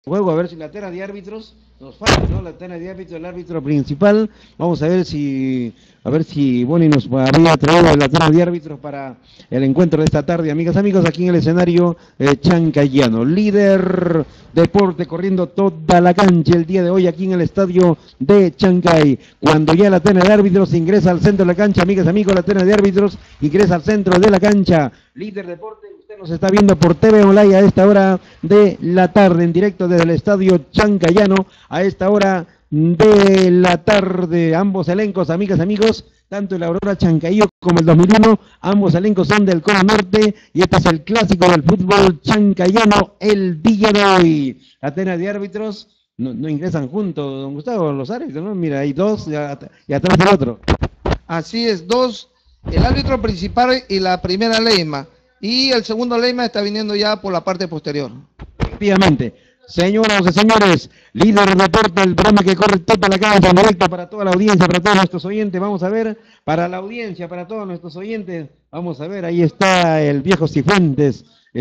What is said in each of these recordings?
juego, a ver si la terna de árbitros nos falta, ¿no? La terna de árbitros, el árbitro principal. Vamos a ver si Boni nos había traído la terna de árbitros para el encuentro de esta tarde, amigas, amigos, aquí en el escenario chancayano. Líder deporte corriendo toda la cancha el día de hoy aquí en el estadio de Chancay. Cuando ya la terna de árbitros ingresa al centro de la cancha, amigas, amigos, la terna de árbitros ingresa al centro de la cancha. Líder deporte. Nos está viendo por TV Online a esta hora de la tarde, en directo desde el estadio Chancayano, a esta hora de la tarde. Ambos elencos, amigas, amigos, tanto el Aurora Chancayo como el 2001, ambos elencos son del Cono Norte y este es el clásico del fútbol chancayano el día de hoy. La terna de árbitros no ingresan juntos, don Gustavo, los árbitros, ¿no? Mira, hay dos y atrás del otro. Así es, dos, el árbitro principal y la primera Leima. Y el segundo Leima está viniendo ya por la parte posterior. Efectivamente. Señoras y señores, líder de deporte, el programa que corre toda la cancha en directo para toda la audiencia, para todos nuestros oyentes. Vamos a ver, para la audiencia, para todos nuestros oyentes. Vamos a ver, ahí está el viejo Cifuentes.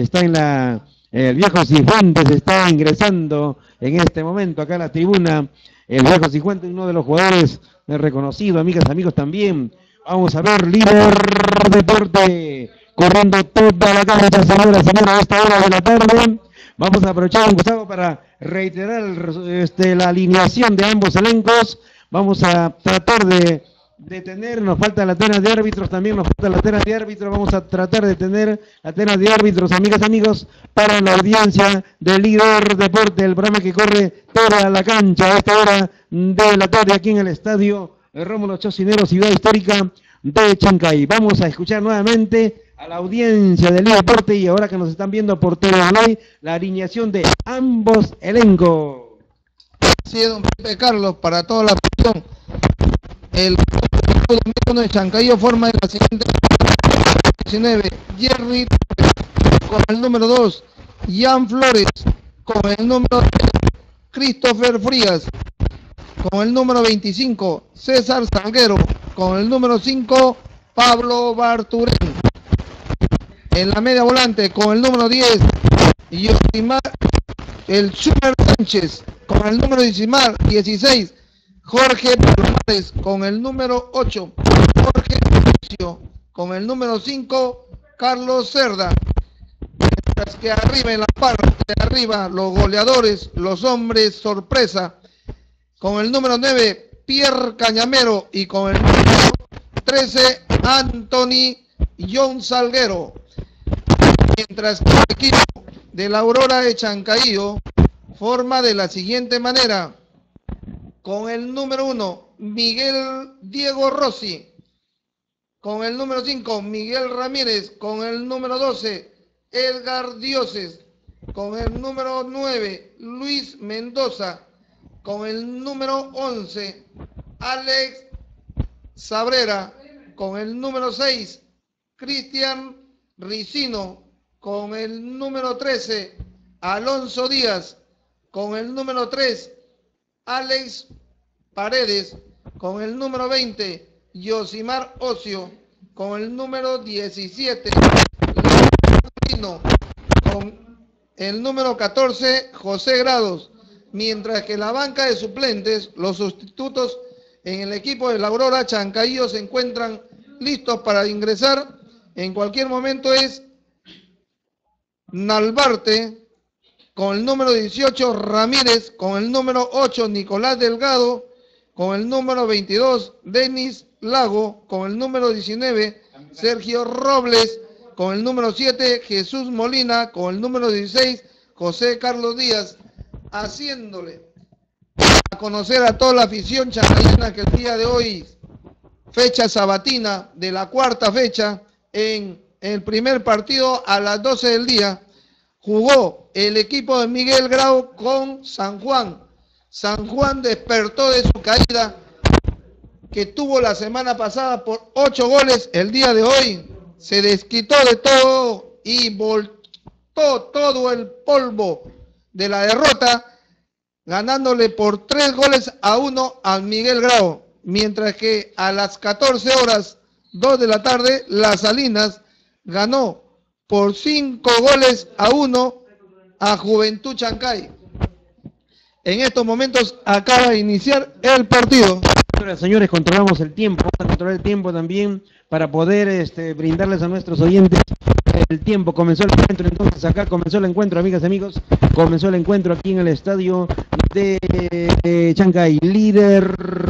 El viejo Cifuentes está ingresando en este momento acá a la tribuna. El viejo Cifuentes, uno de los jugadores reconocidos, amigas, amigos también. Vamos a ver, líder deporte. Corriendo toda la cancha, señora, a esta hora de la tarde. Vamos a aprovechar, Gustavo, para reiterar la alineación de ambos elencos. Vamos a tratar de tener, nos falta la terna de árbitros, también nos falta la terna de árbitros. Vamos a tratar de tener la terna de árbitros, amigas, amigos, para la audiencia del líder deporte, el programa que corre toda la cancha a esta hora de la tarde aquí en el estadio Rómulo Chocinero, ciudad histórica de Chancay. Vamos a escuchar nuevamente a la audiencia del deporte y ahora que nos están viendo por TV Online, la alineación de ambos elencos. Así es, don Pepe Carlos, para toda la afición. El domingo de Chancayo forma de la siguiente 19, Jerry con el número 2, Jan Flores con el número 3, Christopher Frías con el número 25, César Salguero con el número 5, Pablo Barturén. En la media volante con el número 10, Yosimar el Chumer Sánchez con el número 16, Jorge Palomares con el número 8, Jorge Lucio con el número 5, Carlos Cerda. Mientras que arriba, en la parte de arriba, los goleadores, los hombres sorpresa, con el número 9, Pierre Cañamero, y con el número 13, Anthony John Salguero. Mientras que el equipo de la Aurora de Chancayo forma de la siguiente manera: con el número 1, Miguel Diego Rossi, con el número 5, Miguel Ramírez, con el número 12, Edgar Dioses, con el número 9, Luis Mendoza, con el número 11, Alex Sabrera, con el número 6, Cristian Ricino, con el número 13, Alonso Díaz, con el número 3, Alex Paredes, con el número 20, Yosimar Ocio, con el número 17, con el número 14, José Grados, mientras que la banca de suplentes, los sustitutos en el equipo de la Aurora Chancayo se encuentran listos para ingresar en cualquier momento. Es Nalbarte con el número 18, Ramírez, con el número 8, Nicolás Delgado, con el número 22, Denis Lago, con el número 19, Sergio Robles, con el número 7, Jesús Molina, con el número 16, José Carlos Díaz, haciéndole a conocer a toda la afición chancayana que el día de hoy, fecha sabatina de la cuarta fecha, en el primer partido a las 12 del día, jugó el equipo de Miguel Grau con San Juan. San Juan despertó de su caída que tuvo la semana pasada por 8 goles. El día de hoy se desquitó de todo y voltó todo el polvo de la derrota, ganándole por 3-1 al Miguel Grau. Mientras que a las 14 horas, 2 de la tarde, Las Salinas ganó por 5-1 a Juventud Chancay. En estos momentos acaba de iniciar el partido. Señores, controlamos el tiempo, vamos a controlar el tiempo también para poder brindarles a nuestros oyentes el tiempo. Comenzó el encuentro, entonces acá comenzó el encuentro, amigas y amigos, comenzó el encuentro aquí en el estadio de Chancay, líder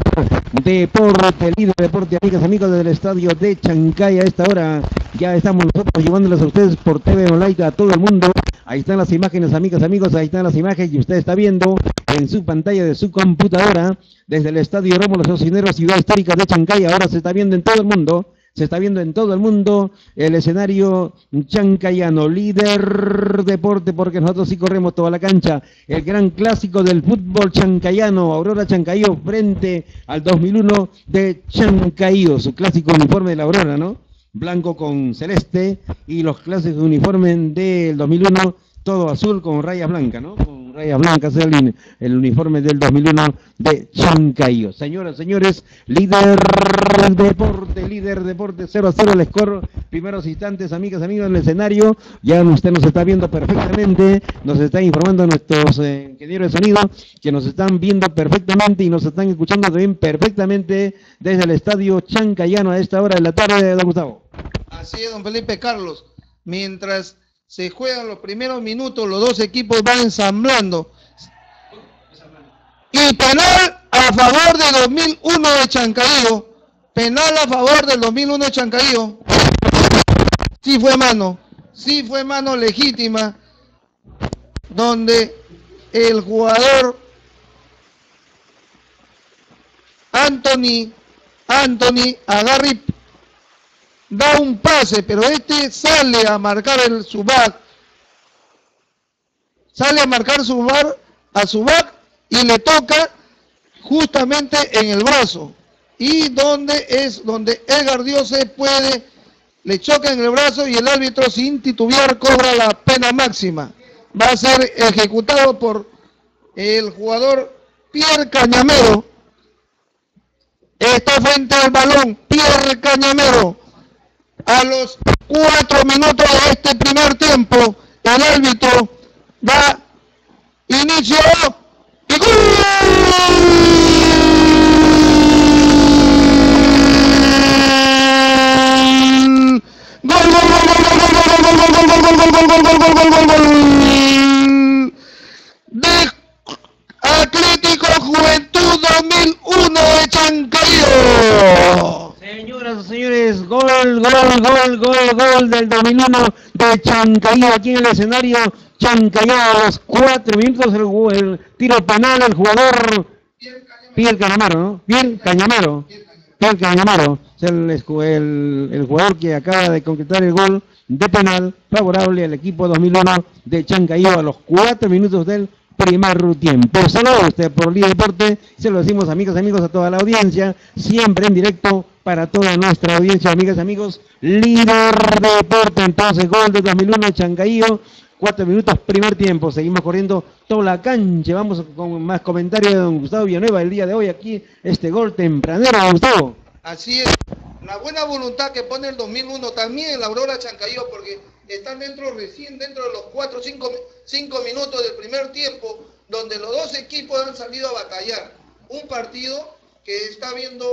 deporte, amigas y amigos del estadio de Chancay. A esta hora ya estamos nosotros llevándoles a ustedes por TV Online a todo el mundo. Ahí están las imágenes, amigas y amigos, ahí están las imágenes y usted está viendo en su pantalla de su computadora desde el estadio Rómulo Cisneros, ciudad histórica de Chancay. Ahora se está viendo en todo el mundo. Se está viendo en todo el mundo el escenario chancayano, líder deporte, porque nosotros sí corremos toda la cancha. El gran clásico del fútbol chancayano, Aurora Chancayo frente al 2001 de Chancayo, su clásico uniforme de la Aurora, ¿no? Blanco con celeste y los clásicos uniformes del 2001, todo azul con rayas blancas, ¿no? Con rayas blancas el uniforme del 2001 de Chancayo. Señoras, señores, líder deporte, 0-0 el score, primeros instantes, amigas, amigos, en el escenario. Ya usted nos está viendo perfectamente, nos está informando nuestros ingenieros de sonido, que nos están viendo perfectamente y nos están escuchando también perfectamente desde el estadio chancayano a esta hora de la tarde, don Gustavo. Así es, don Felipe Carlos. Mientras se juegan los primeros minutos, los dos equipos van ensamblando. Y penal a favor de 2001 de Chancayo. Penal a favor del 2001 de Chancayo. Sí fue mano legítima, donde el jugador Anthony agarra, da un pase, pero sale a marcar su back. Sale a marcar a su back y le toca justamente en el brazo. Y donde Edgar Diose le choca en el brazo y el árbitro sin titubear cobra la pena máxima. Va a ser ejecutado por el jugador Pierre Cañamero. Está frente al balón Pierre Cañamero. A los 4 minutos de este primer tiempo, el árbitro da inicio y ¡gol! De Atlético Juventud 2001 de Chancayo. Señoras y señores, gol del 2001 de Chancayo aquí en el escenario Chancayo. A los 4 minutos el tiro penal, el jugador Pierre Cañamero, ¿no? Pierre Cañamero es el jugador que acaba de concretar el gol de penal favorable al equipo 2001 de Chancayo a los 4 minutos del primer tiempo. Saludos a usted por Líder Deporte, se lo decimos amigos, a toda la audiencia, siempre en directo para toda nuestra audiencia, amigas, amigos, Líder Deporte. Entonces, gol de 2001 Chancayo, 4 minutos, primer tiempo. Seguimos corriendo toda la cancha. Vamos con más comentarios de don Gustavo Villanueva el día de hoy aquí, gol tempranero, don Gustavo. Así es, la buena voluntad que pone el 2001 también en la Aurora Chancayo, porque están recién dentro de los 4 o 5 minutos del primer tiempo, donde los dos equipos han salido a batallar. Un partido que está viendo,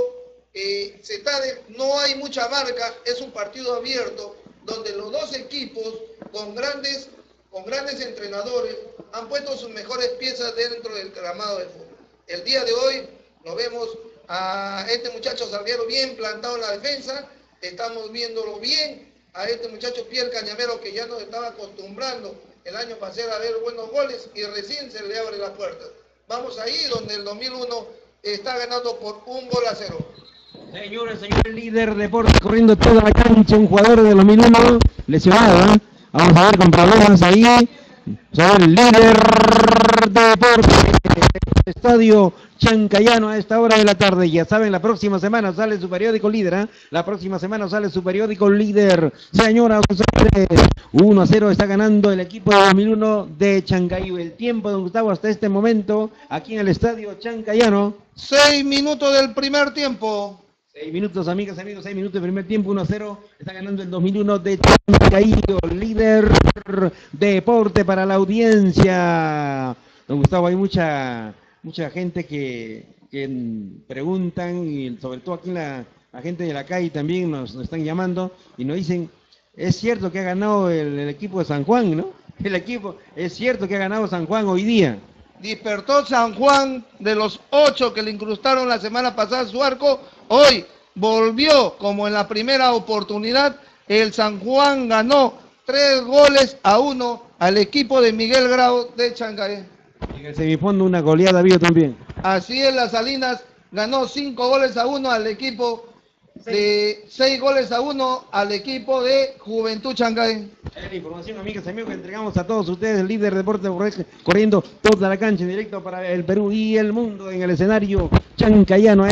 no hay mucha marca, es un partido abierto, donde los dos equipos con grandes entrenadores han puesto sus mejores piezas dentro del gramado de fútbol. El día de hoy nos vemos a este muchacho Salguero bien plantado en la defensa, estamos viéndolo bien, a este muchacho Pierre Cañamero que ya nos estaba acostumbrando el año pasado a ver buenos goles y recién se le abre la puerta. Vamos ahí donde el 2001 está ganando por 1-0. Señores, Líder Deporte corriendo toda la cancha, un jugador del 2001 lesionado, ¿eh? Vamos a ver con problemas ahí. Vamos a ver el Líder Deporte, estadio chancayano a esta hora de la tarde. Ya saben, la próxima semana sale su periódico Líder, ¿eh? La próxima semana sale su periódico Líder. Señoras y señores, 1-0 está ganando el equipo de 2001 de Chancayo. El tiempo, don Gustavo, hasta este momento, aquí en el estadio chancayano. 6 minutos del primer tiempo. 6 minutos, amigas, amigos, 6 minutos del primer tiempo, 1-0, está ganando el 2001 de Chancayo, Líder Deporte para la audiencia. Don Gustavo, hay mucha gente que preguntan, y sobre todo aquí la gente de la calle también nos están llamando y nos dicen, es cierto que ha ganado el equipo de San Juan, ¿no? Es cierto que ha ganado San Juan hoy día. Despertó San Juan de los 8 que le incrustaron la semana pasada su arco. Hoy volvió como en la primera oportunidad. El San Juan ganó 3-1 al equipo de Miguel Grau de Chancay. En el semifondo una goleada vio también. Así es, Las Salinas ganó 5-1 al equipo de 6-1 al equipo de Juventud Chancay. La información, amigas y amigos, que entregamos a todos ustedes, el líder de deporte corriendo toda la cancha en directo para el Perú y el mundo en el escenario chancayano.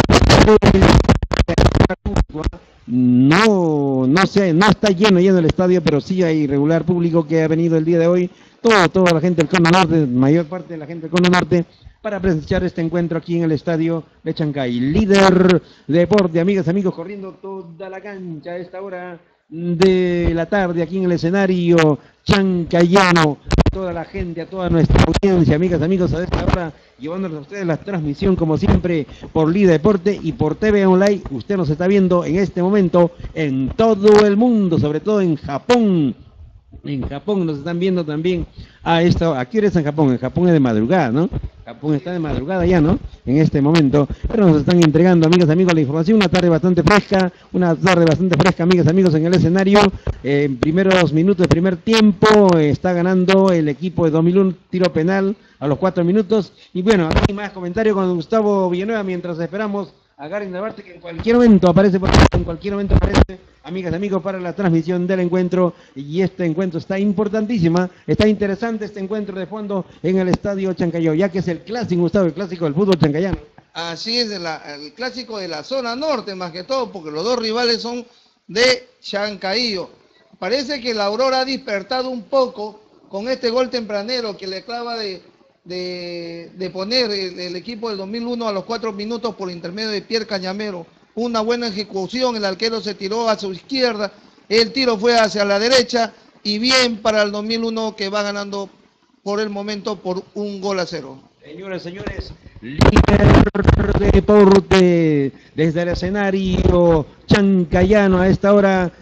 No está lleno el estadio, pero sí hay regular público que ha venido el día de hoy. Toda la gente del Cono Norte, mayor parte de la gente del Cono Norte, para presenciar este encuentro aquí en el estadio de Chancay. Líder de deporte, amigas y amigos, corriendo toda la cancha a esta hora de la tarde aquí en el escenario chancayano. Toda la gente, a toda nuestra audiencia, amigas y amigos, a esta hora, llevándoles a ustedes la transmisión como siempre por Líder Deporte y por TV Online. Usted nos está viendo en este momento en todo el mundo, sobre todo en Japón. En Japón nos están viendo también a esta. ¿A qué hora es en Japón? En Japón es de madrugada, ¿no? Japón está de madrugada ya, ¿no? En este momento. Pero nos están entregando, amigas y amigos, la información. Una tarde bastante fresca, amigas y amigos, en el escenario. En primeros minutos de primer tiempo está ganando el equipo de 2001, tiro penal a los 4 minutos. Y bueno, aquí más comentarios con Gustavo Villanueva mientras esperamos a Gary Narvarte, que en cualquier momento aparece, amigas y amigos, para la transmisión del encuentro. Y este encuentro está importantísima, está interesante este encuentro de fondo en el estadio Chancayo, ya que es el clásico, Gustavo, el clásico del fútbol chancayano. Así es, el clásico de la zona norte, más que todo, porque los dos rivales son de Chancayo. Parece que la Aurora ha despertado un poco con este gol tempranero que le acaba de poner el equipo del 2001 a los 4 minutos por intermedio de Pierre Cañamero. Una buena ejecución, el arquero se tiró a su izquierda, el tiro fue hacia la derecha y bien para el 2001 que va ganando por el momento por 1-0. Señoras y señores, líder de deporte desde el escenario chancayano a esta hora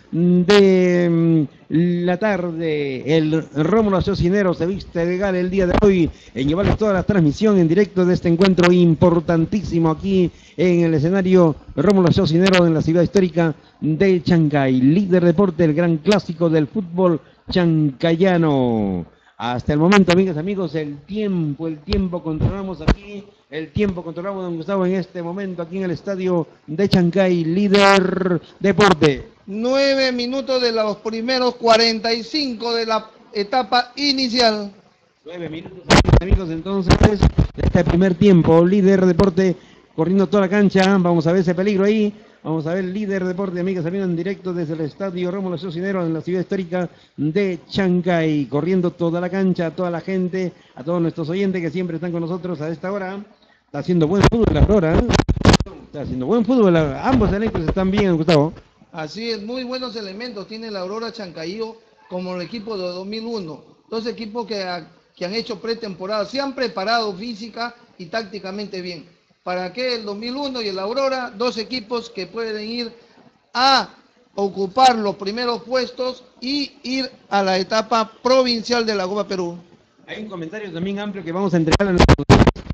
de la tarde. El Rómulo Cisneros se viste de gala el día de hoy en llevarles toda la transmisión en directo de este encuentro importantísimo aquí en el escenario Rómulo Cisneros en la ciudad histórica de Chancay. Líder de deporte, el gran clásico del fútbol chancayano. Hasta el momento, amigas y amigos, el tiempo controlamos aquí, don Gustavo, en este momento aquí en el estadio de Chancay, Líder Deporte. 9 minutos de los primeros 45 de la etapa inicial. 9 minutos, amigos, entonces, de este primer tiempo, Líder Deporte corriendo toda la cancha. Vamos a ver ese peligro ahí. Vamos a ver el Líder Deporte, amigas, amigos, en directo desde el estadio Rómulo Cisneros en la ciudad histórica de Chancay, corriendo toda la cancha, a toda la gente, a todos nuestros oyentes que siempre están con nosotros a esta hora. Está haciendo buen fútbol la Aurora, ¿eh? Está haciendo buen fútbol, ambos elementos están bien, Gustavo. Así es, muy buenos elementos tiene la Aurora Chancayo como el equipo de 2001. Dos equipos que han hecho pretemporada, se han preparado física y tácticamente bien. ¿Para qué el 2001 y el Aurora? Dos equipos que pueden ir a ocupar los primeros puestos y ir a la etapa provincial de la Copa Perú. Hay un comentario también amplio que vamos a entregar a nuestros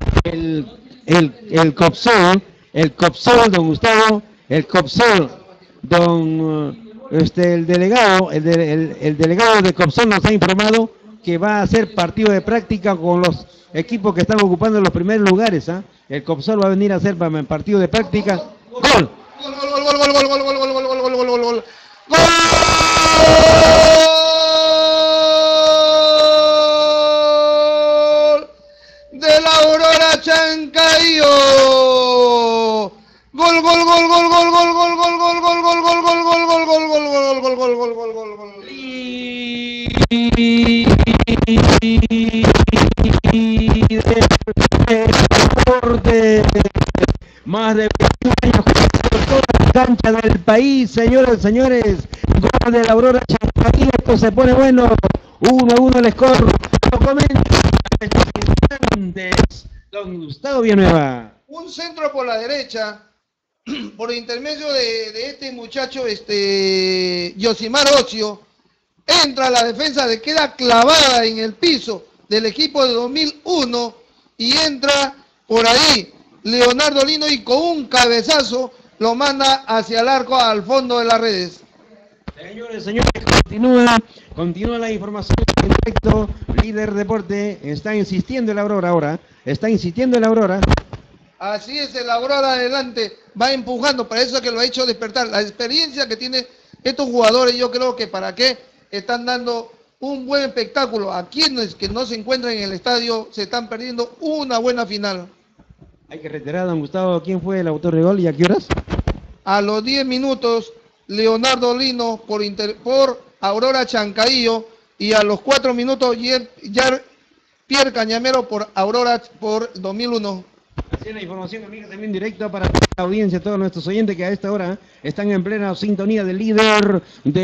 el COPSOL, don Gustavo, el COPSOL, el delegado de COPSOL nos ha informado que va a hacer partido de práctica con los equipos que están ocupando los primeros lugares, ¿ah? El COPSOL va a venir a hacer partido de práctica. ¡Gol! ¡Gol! De la Aurora Chancayo. Gol. Más de 20 años por toda la cancha del país, señoras y señores. Gol de la Aurora Chancay. Esto se pone bueno. 1-1 el score. Lo comenta oyentes, don Gustavo Villanueva. Un centro por la derecha, por intermedio de este muchacho, Yosimar Ocio, entra a la defensa, le queda clavada en el piso del equipo de 2001 y entra por ahí Leonardo Lino y con un cabezazo lo manda hacia el arco al fondo de las redes. Señores, continúa la información en directo. Líder Deporte está insistiendo el Aurora ahora. Está insistiendo el Aurora. Así es, el Aurora adelante va empujando, para eso que lo ha hecho despertar. La experiencia que tienen estos jugadores, yo creo que para qué están dando un buen espectáculo. A quienes que no se encuentran en el estadio se están perdiendo una buena final. Hay que retirar, don Gustavo, ¿quién fue el autor de gol y a qué horas? A los 10 minutos, Leonardo Lino por Aurora Chancaillo, y a los 4 minutos, Pierre Cañamero por Aurora por 2001. Así es la información, amiga, también directa para la audiencia, todos nuestros oyentes que a esta hora están en plena sintonía de Líder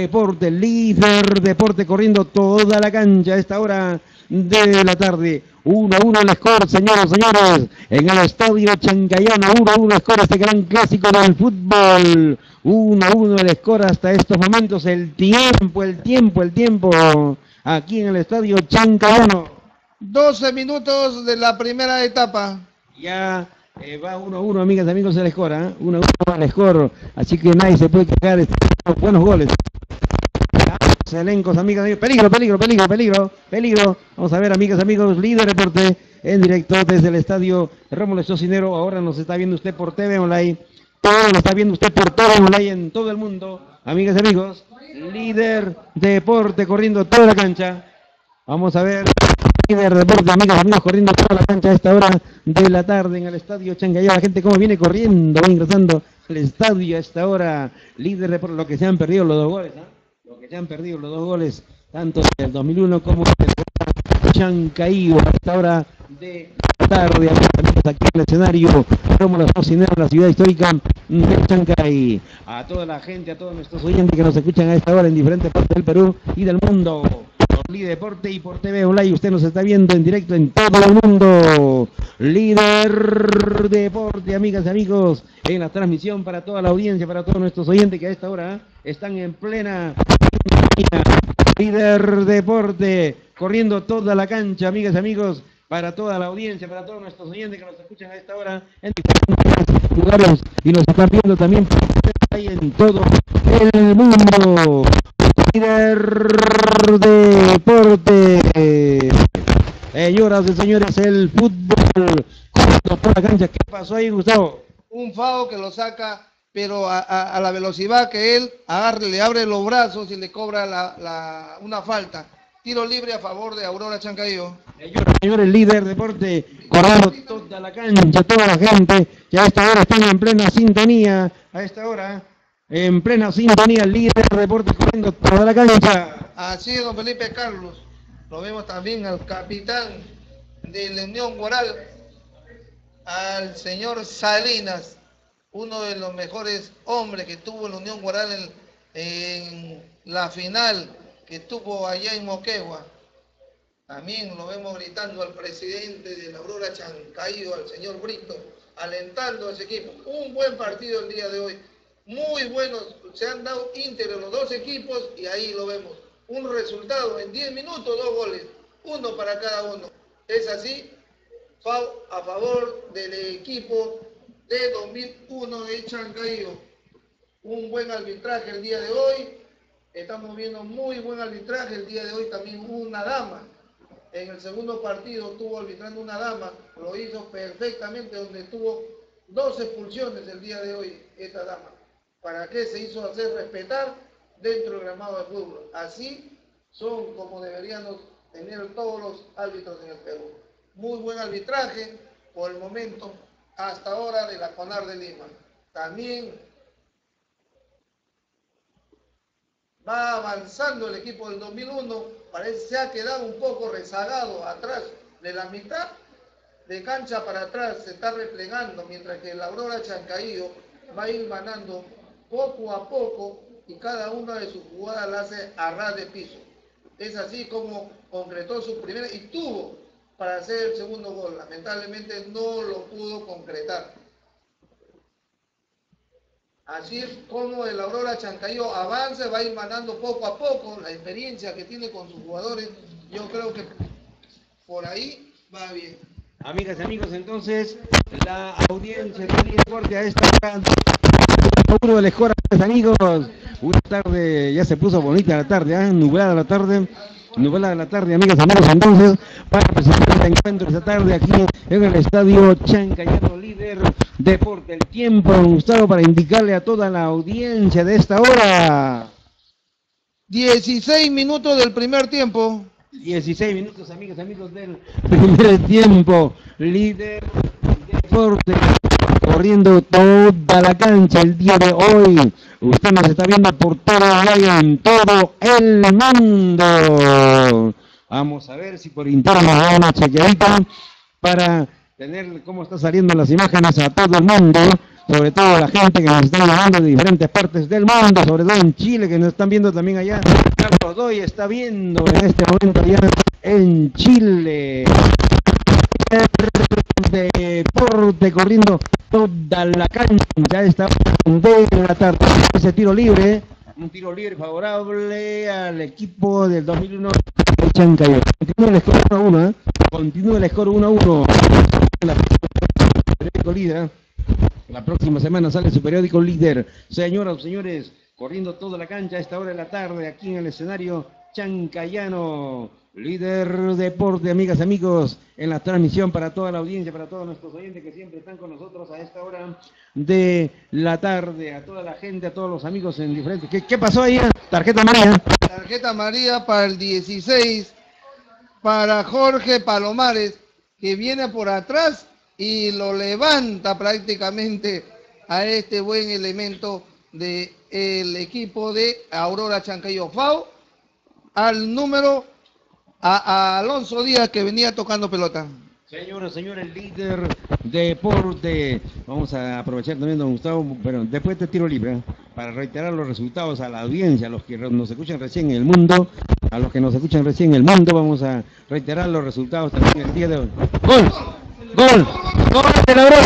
Deporte corriendo toda la cancha a esta hora de la tarde. 1-1 el score, señores, en el estadio Chancayano, 1-1 el score, este gran clásico del fútbol. 1-1 el score hasta estos momentos, el tiempo, aquí en el estadio Chancayano. 12 minutos de la primera etapa. Ya va 1-1, amigas y amigos, el score, 1-1 el score, así que nadie se puede quejar, buenos goles. Elencos, amigas, peligro. Vamos a ver, amigas, amigos, Líder Deporte en directo desde el estadio Rómulo Socinero. Ahora nos está viendo usted por TV Online. Todo lo está viendo usted por TV Online en todo el mundo. Amigas y amigos, Líder Deporte corriendo toda la cancha. Vamos a ver, Líder Deporte, amigas y amigos, corriendo toda la cancha a esta hora de la tarde en el estadio Chancayá. La gente como viene corriendo, va ingresando al estadio a esta hora. Líder Deporte, lo que se han perdido los 2 goles, se han perdido los 2 goles, tanto del 2001 como del Chancaío, a esta hora de la tarde, aquí en el escenario Rómulo Socinero, la ciudad histórica de Chancay. A toda la gente, a todos nuestros oyentes que nos escuchan a esta hora en diferentes partes del Perú y del mundo, por Líder Deporte y por TV Online, usted nos está viendo en directo en todo el mundo. Líder Deporte, amigas y amigos, en la transmisión para toda la audiencia, para todos nuestros oyentes que a esta hora están en plena Líder Deporte, corriendo toda la cancha, amigas y amigos, para toda la audiencia, para todos nuestros oyentes que nos escuchan a esta hora en diferentes lugares y nos están viendo también ahí en todo el mundo. Líder Deporte. Señoras y señores, el fútbol corriendo por la cancha. ¿Qué pasó ahí, Gustavo? Un FAO que lo saca, pero a la velocidad que él le abre los brazos y le cobra una falta. Tiro libre a favor de Aurora Chancaío. Señores, Líder Deporte, corriendo toda la cancha, toda la gente, que a esta hora están en plena sintonía, Líder Deporte corriendo toda la cancha. Así es, don Felipe Carlos. Lo vemos también al capitán de la Unión Guaral, al señor Salinas, uno de los mejores hombres que tuvo la Unión Guaral en la final que tuvo allá en Moquegua. También lo vemos gritando al presidente de la Aurora Chancaío, al señor Brito, alentando a ese equipo. Un buen partido el día de hoy, muy buenos, se han dado íntegros los 2 equipos y ahí lo vemos. Un resultado en 10 minutos, 2 goles, 1 para cada uno. Es así, a favor del equipo de 2001 de Chancaío. Un buen arbitraje el día de hoy. Estamos viendo muy buen arbitraje el día de hoy. También una dama. En el segundo partido estuvo arbitrando una dama. Lo hizo perfectamente, donde tuvo 2 expulsiones el día de hoy esta dama. ¿Para qué se hizo hacer respetar dentro del gramado de fútbol? Así son como deberían tener todos los árbitros en el Perú. Muy buen arbitraje por el momento hasta ahora de la CONAR de Lima. También va avanzando el equipo del 2001, parece que se ha quedado un poco rezagado atrás de la mitad de cancha para atrás, se está replegando, mientras que la Aurora Chancaío va a ir ganando poco a poco y cada una de sus jugadas la hace a ras de piso. Es así como concretó su primera y tuvo para hacer el segundo gol. Lamentablemente no lo pudo concretar. Así es como el Aurora Chancayo avanza, va a ir ganando poco a poco. La experiencia que tiene con sus jugadores, yo creo que por ahí va bien. Amigas y amigos, entonces, la audiencia de Deporte a esta hora, uno del Escora, amigos, una tarde, ya se puso bonita la tarde, nublada la tarde, amigas y amigos, entonces, para presentar este encuentro esta tarde aquí en el Estadio Chancayano, líder Deporte. El tiempo, Gustavo, para indicarle a toda la audiencia de esta hora. 16 minutos del primer tiempo. 16 minutos, amigas y amigos, del primer tiempo, líder Deporte, corriendo toda la cancha el día de hoy. Usted nos está viendo por en todo el mundo. Vamos a ver si por interno nos da una chequeadita para tener cómo está saliendo las imágenes a todo el mundo, sobre todo la gente que nos está llamando de diferentes partes del mundo, sobre todo en Chile, que nos están viendo también allá. Carlos Doy está viendo en este momento allá en Chile. Deporte corriendo toda la cancha esta de la tarde. Ese tiro libre, un tiro libre favorable al equipo del 2001 de Chancayo. Continúa el score 1-1, ¿eh? Continúa el score 1-1. La próxima semana sale su periódico líder. Señoras y señores, corriendo toda la cancha a esta hora de la tarde aquí en el escenario chancayano. Líder Deporte, amigas y amigos, en la transmisión para toda la audiencia, para todos nuestros oyentes que siempre están con nosotros a esta hora de la tarde, a toda la gente, a todos los amigos en diferentes... ¿Qué pasó ahí? Tarjeta amarilla. Tarjeta amarilla para el 16, para Jorge Palomares, que viene por atrás y lo levanta prácticamente a este buen elemento del equipo de Aurora Chancayo. FAO al número... A Alonso Díaz, que venía tocando pelota. Señores, líder Deporte. Vamos a aprovechar también, don Gustavo, pero después de tiro libre, para reiterar los resultados a la audiencia, a los que nos escuchan recién en el mundo, vamos a reiterar los resultados también el día de hoy. ¡Gol! ¡Gol! ¡Gol de la Aurora!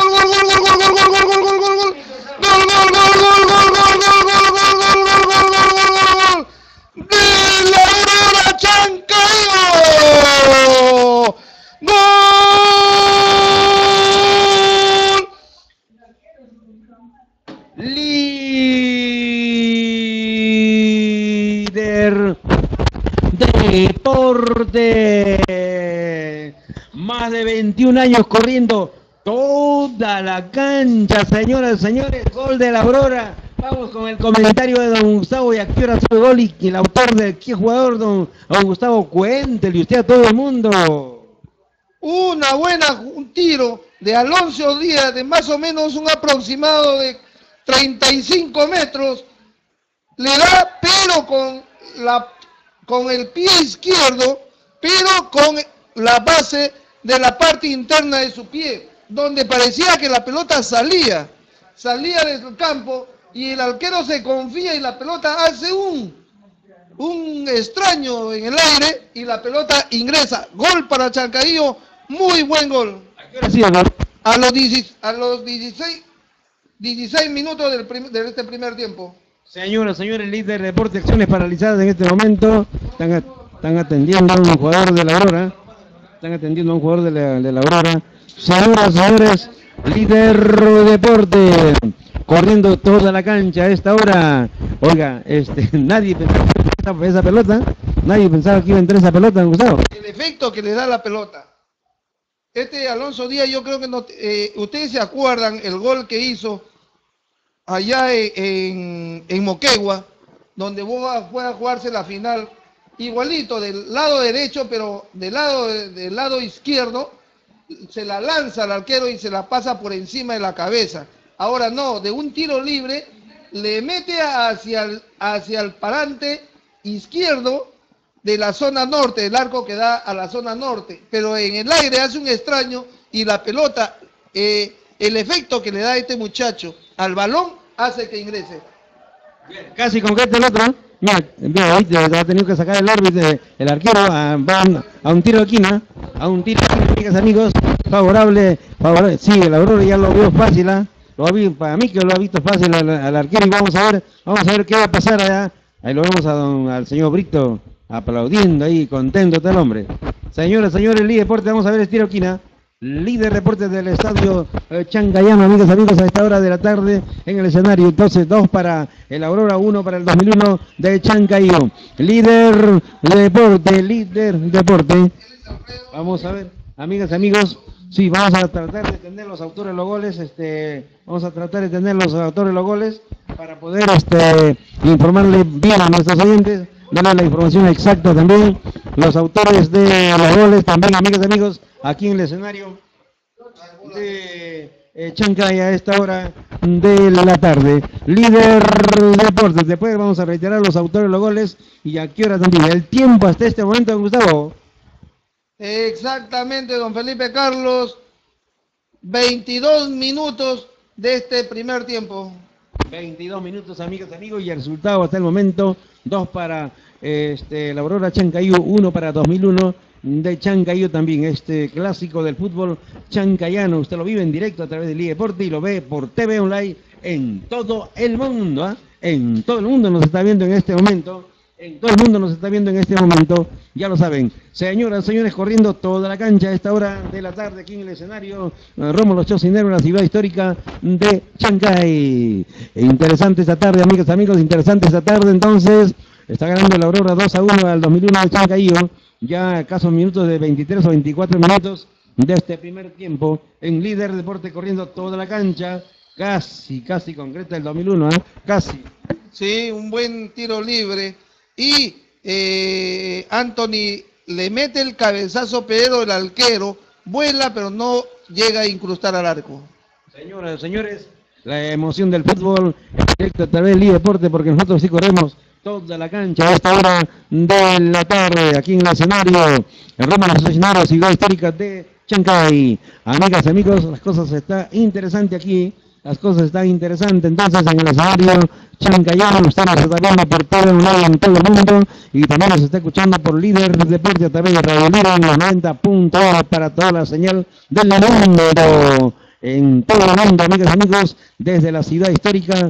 Líder Deporte, más de 21 años corriendo toda la cancha, señoras y señores, gol de la Aurora. Vamos con el comentario de don Gustavo y a qué hora fue el gol y el autor de qué jugador, don Gustavo, cuéntele usted a todo el mundo. Un tiro de Alonso Díaz de más o menos un aproximado de 35 metros, le da pero con el pie izquierdo, pero con la base de la parte interna de su pie, donde parecía que la pelota salía del campo y el arquero se confía y la pelota hace un extraño en el aire y la pelota ingresa. Gol para Chancayo, muy buen gol. ¿A qué hora sí, no? A los 16 minutos de este primer tiempo. Señoras, señores, líder de Deporte, acciones paralizadas en este momento. Están atendiendo a un jugador de la Aurora. Señoras, señores, líder Deporte, corriendo toda la cancha a esta hora. Oiga, nadie pensaba que esa pelota. Nadie pensaba que iba a entrar esa pelota, Gustavo. El efecto que le da la pelota. Alonso Díaz, yo creo que no, ustedes se acuerdan el gol que hizo allá en Moquegua, donde fue a jugarse la final, igualito del lado derecho, pero del lado izquierdo, se la lanza al arquero y se la pasa por encima de la cabeza. Ahora no, de un tiro libre, le mete hacia el parante izquierdo de la zona norte, del arco que da a la zona norte, pero en el aire hace un extraño y la pelota, el efecto que le da a este muchacho al balón hace que ingrese. Casi concreta el otro, ¿no? Mira, ahorita ha tenido que sacar el árbitro, el arquero, va a un tiro de esquina, amigas, amigos, favorable, sí, el Aurora ya lo vio fácil, para mí que lo ha visto fácil al arquero, y vamos a ver qué va a pasar allá. Ahí lo vemos al señor Brito aplaudiendo ahí, contento está el hombre. Señoras, señores, líder deporte, vamos a ver el tiro de esquina. Líder reporte del estadio Chancayano, amigas, amigos, a esta hora de la tarde en el escenario. Entonces, 2 para el Aurora, 1 para el 2001 de Chancayo. Líder deporte. Vamos a ver, amigas, amigos, sí, vamos a tratar de tener los autores de los goles, para poder informarle bien a nuestros oyentes, darle la información exacta también, los autores de los goles también, amigas, amigos, aquí en el escenario de Chancay a esta hora de la tarde. Líder deportes, después vamos a reiterar los autores de los goles y a qué hora también. El tiempo hasta este momento, don Gustavo. Exactamente, don Felipe Carlos, 22 minutos de este primer tiempo. 22 minutos, amigas, amigos, y el resultado hasta el momento, 2 para la Aurora Chancayo, 1 para 2001 de Chancayo también, este clásico del fútbol chancayano. Usted lo vive en directo a través de Liga Deporte y lo ve por TV Online en todo el mundo, en todo el mundo nos está viendo en este momento. En todo el mundo nos está viendo en este momento, ya lo saben. Señoras, señores, corriendo toda la cancha a esta hora de la tarde aquí en el escenario Rómulo Chocinero, en la ciudad histórica de Chancay. Interesante esta tarde, amigas, amigos, interesante esta tarde. Entonces, está ganando la Aurora 2-1 al 2001 de Chancayo. Ya casos minutos de 23 o 24 minutos de este primer tiempo. En líder deporte corriendo toda la cancha. Casi concreta el 2001, casi. Sí, un buen tiro libre. Y Anthony le mete el cabezazo, pero el arquero vuela, pero no llega a incrustar al arco. Señoras, señores, la emoción del fútbol en directo a través de Liga Deporte, porque nosotros sí corremos toda la cancha a esta hora de la tarde, aquí en el escenario, en Roma, la ciudad histórica de Chancay. Amigas, amigos, las cosas están interesantes aquí. Las cosas están interesantes, entonces en el escenario chancayano, usted nos está viendo por todo el mundo, en todo el mundo, y también nos está escuchando por Líder Deporte a través de Radio Líder en los 90.1 para toda la señal del mundo, en todo el mundo, amigas y amigos, desde la ciudad histórica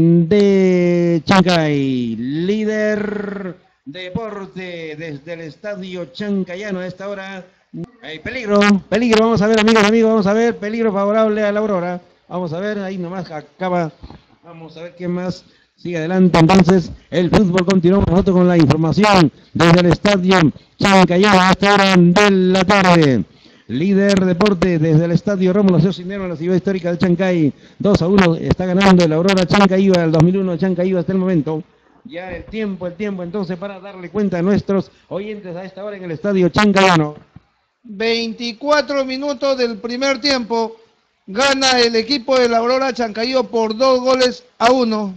de Chancay. Líder Deporte desde el estadio chancayano a esta hora. Hay peligro, vamos a ver, amigos, vamos a ver, peligro favorable a la Aurora. Vamos a ver, ahí nomás acaba. Vamos a ver qué más sigue adelante. Entonces, el fútbol continúa nosotros con la información desde el estadio Chancayano a esta hora de la tarde. Líder deporte desde el estadio Rómulo Chocinero en la ciudad histórica de Chancay. 2-1 está ganando el Aurora Chancayó, el 2001 Chancayó hasta el momento. Ya el tiempo, entonces, para darle cuenta a nuestros oyentes a esta hora en el estadio Chancayano. 24 minutos del primer tiempo. Gana el equipo de la Aurora Chancayó por 2-1.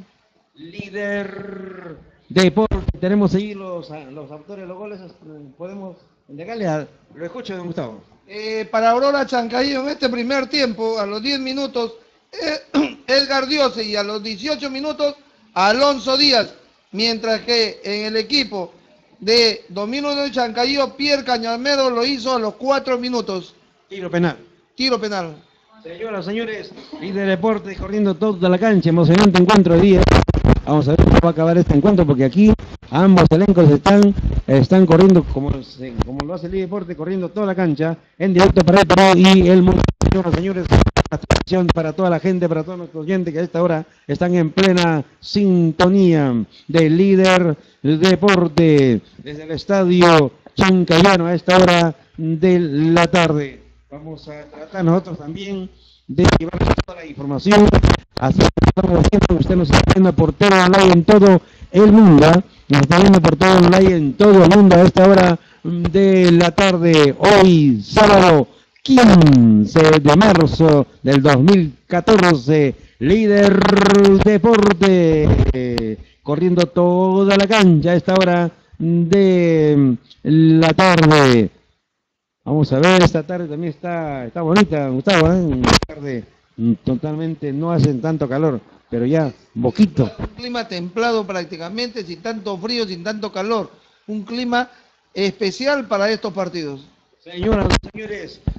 Líder deporte. Tenemos ahí los autores de los goles. Podemos entregarle lo escucho, don Gustavo. Para Aurora Chancayó en este primer tiempo, a los 10 minutos, Edgar Diose, y a los 18 minutos, Alonso Díaz. Mientras que en el equipo de 2001 de Chancayó, Pierre Cañamero lo hizo a los 4 minutos. Tiro penal. Señoras, señores, líder deporte corriendo toda la cancha, emocionante encuentro de día. Vamos a ver cómo va a acabar este encuentro, porque aquí ambos elencos están corriendo como lo hace el líder deporte, corriendo toda la cancha, en directo para el Perú y el mundo. Señoras, señores, atención para toda la gente, para todos nuestros oyentes que a esta hora están en plena sintonía del líder deporte desde el estadio Chancayano a esta hora de la tarde. Vamos a tratar nosotros también de llevar toda la información, así que estamos haciendo, usted nos está viendo por todo online en todo el mundo, nos está viendo por todo online en todo el mundo a esta hora de la tarde, hoy sábado 15 de marzo del 2014, líder deporte, corriendo toda la cancha a esta hora de la tarde. Vamos a ver, esta tarde también está bonita, Gustavo, Una tarde totalmente, no hacen tanto calor. pero ya, un poquito. Un clima templado prácticamente, sin tanto frío, sin tanto calor. Un clima especial para estos partidos. Señoras y señores,